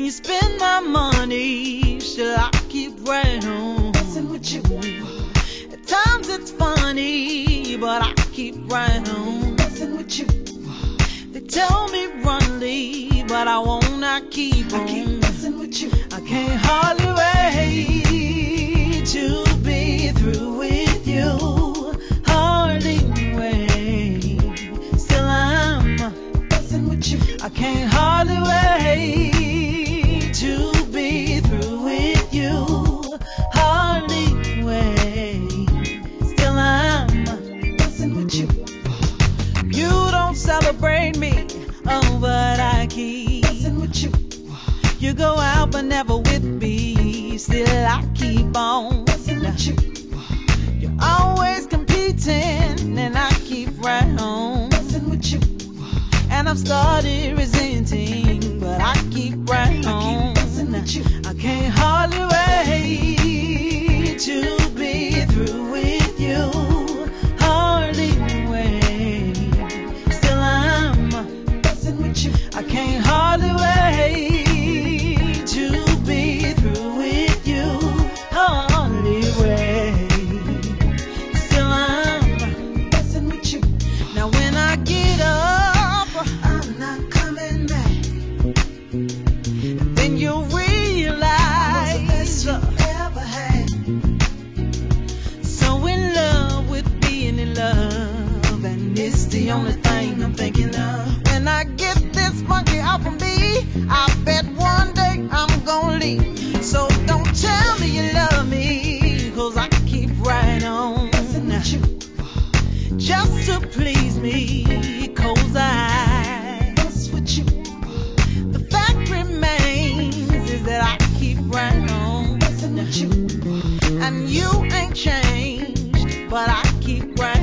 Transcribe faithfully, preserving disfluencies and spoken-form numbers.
you spend my money, still I keep right on messing with you. At times it's funny, but I keep right on messing with you. They tell me run, leave, but I won't, I keep on I keep messing with you. I can't hardly wait to be through with you. Hardly wait, still I'm messing with you. I can't hardly wait to be through with you. Hardly wait, still I'm messing with you. You don't celebrate me, oh, but I keep messing with you. You go out but never with me, still I keep on messing with you. You're always competing, and I keep right on messing with you. And I've started resenting, but I keep right on messing with you. I can't hardly wait to be through with you. Hardly wait, still I'm messing with you. I can't hardly wait to be through with you. Hardly wait, still I'm messing with you. Now when I get up, I'm not coming back. Then you'll realize I was the best you ever had. So in love with being in love, and it's the only thing I'm thinking of. When I get this monkey off of me, I bet one day I'm gonna leave. So don't tell me you love me, 'cause I keep right on just to please me, 'cause I mess with you. The fact remains is that I keep right on messing with you. And you ain't changed, but I keep right